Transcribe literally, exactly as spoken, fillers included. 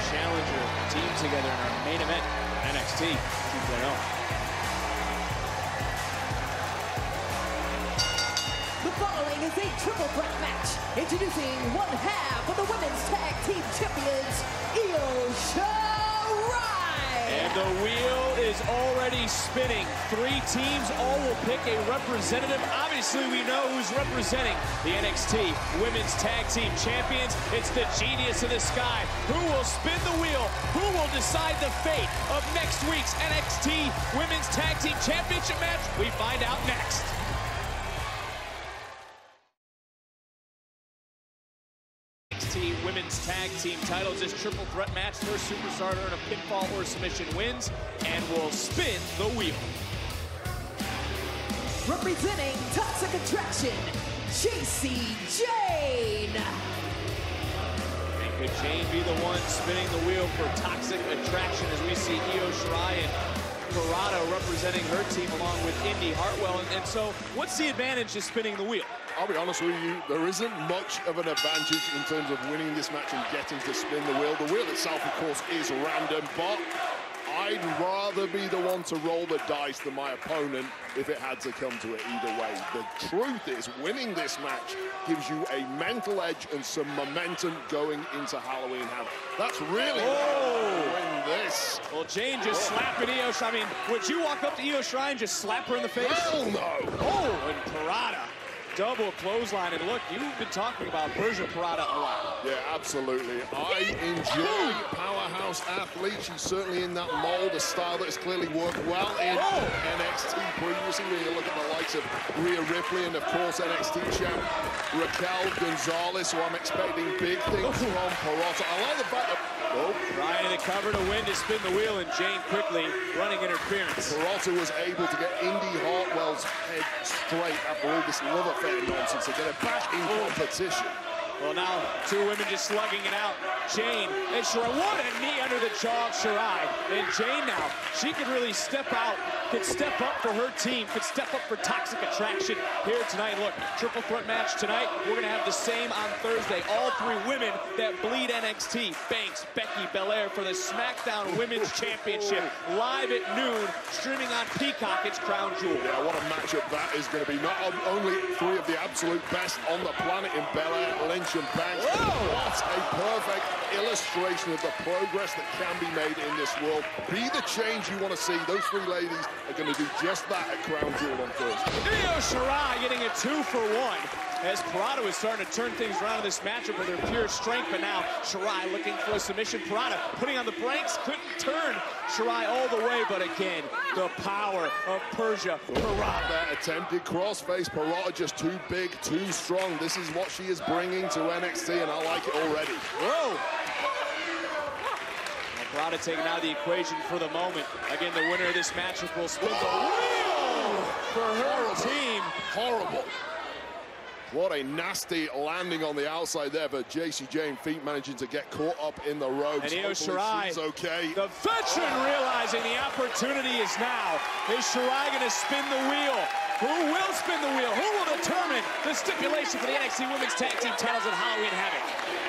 challenger team together in our main event, N X T two point oh. The following is a triple threat match. Introducing one half of the women's tag team champions, Shirai. And the wheel is already spinning. Three teams all will pick a representative. Obviously, we know who's representing the N X T Women's Tag Team Champions. It's the Genius of the Sky. Who will spin the wheel? Who will decide the fate of next week's N X T Women's Tag Team Championship match? We find out next. N X T Women's Tag Team titles, this triple threat match. First superstar to earn a pinfall or submission wins and will spin the wheel. Representing Toxic Attraction, Jacy, Jayne. And could Jayne be the one spinning the wheel for Toxic Attraction as we see Shirai and Pirotta representing her team along with Indi Hartwell. And, and so, what's the advantage of spinning the wheel? I'll be honest with you, there isn't much of an advantage in terms of winning this match and getting to spin the wheel. The wheel itself, of course, is random, but I'd rather be the one to roll the dice than my opponent if it had to come to it either way. The truth is, winning this match gives you a mental edge and some momentum going into Halloween Havoc. That's really oh. win this. Well, Jayne just oh. slapping Io Shirai. I mean, would you walk up to Io Shirai and just slap her in the face? Hell no. Oh, and Pirotta. Double clothesline, and look, you've been talking about Persia Pirotta a lot. Yeah, absolutely. I enjoy powerhouse athletes. She's certainly in that mold, a style that has clearly worked well in oh. N X T previously. When you look at the likes of Rhea Ripley and, of course, N X T champ Raquel Gonzalez, who I'm expecting big things oh. from Pirotta. I like the fact that oh. Ryan to cover to win to spin the wheel, and Jayne quickly running interference. Pirotta was able to get Indi Hartwell's head straight after all this love affair nonsense to get it back in competition. Well, now two women just slugging it out. Jayne and Shirai. What a knee under the jaw of Shirai. And Jayne now, she could really step out, could step up for her team, could step up for Toxic Attraction here tonight. Look, triple threat match tonight. We're going to have the same on Thursday. All three women that bleed N X T. Banks, Becky, Belair for the SmackDown Women's Championship. Live at noon, streaming on Peacock. It's Crown Jewel. Yeah, what a matchup that is going to be. Not only three of the absolute best on the planet in Belair, Lynch, and Banks. Whoa. What a perfect illustration of the progress that can be made in this world. Be the change you want to see. Those three ladies are going to do just that at Crown Jewel on Thursday. Io Shirai getting a two for one. As Pirotta was starting to turn things around in this matchup with her pure strength, but now Shirai looking for a submission. Pirotta putting on the brakes, couldn't turn Shirai all the way, but again, the power of Persia Pirotta. That attempted crossface, Pirotta just too big, too strong. This is what she is bringing to N X T, and I like it already. Whoa! Well, Pirotta taking out of the equation for the moment. Again, the winner of this matchup will split the wheel for her Horrible. team. Horrible. What a nasty landing on the outside there for Jacy Jayne. Feet managing to get caught up in the ropes. And Io Shirai, she's okay. The veteran realizing the opportunity is now. Is Shirai going to spin the wheel? Who will spin the wheel? Who will determine the stipulation for the N X T Women's Tag Team titles at Halloween Havoc?